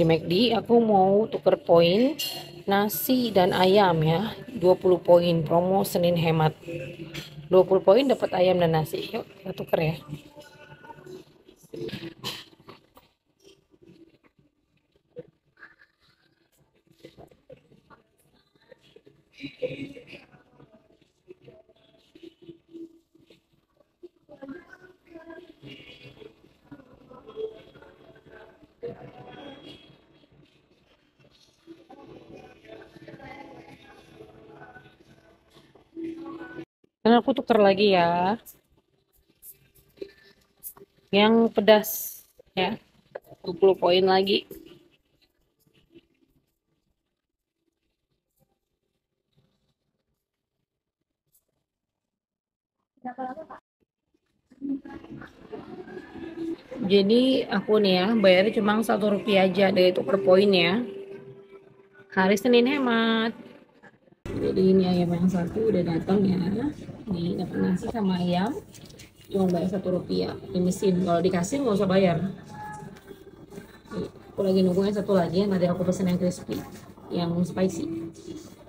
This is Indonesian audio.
di McD. Aku mau tuker poin nasi dan ayam ya. 20 poin promo Senin hemat. 20 poin dapat ayam dan nasi. Yuk kita tuker ya. Dan aku tuker lagi ya. Yang pedas ya. 20 poin lagi. Jadi aku nih ya bayarnya cuma Rp1 aja dari tuker poin ya. Hari Senin hemat. Jadi ini ayam yang satu udah datang ya. Nih dapat nasi sama ayam. Cuma bayar Rp1 di mesin. Kalau dikasih nggak usah bayar. Nih, aku lagi nunggu yang satu lagi. Nanti aku pesen yang crispy, yang spicy.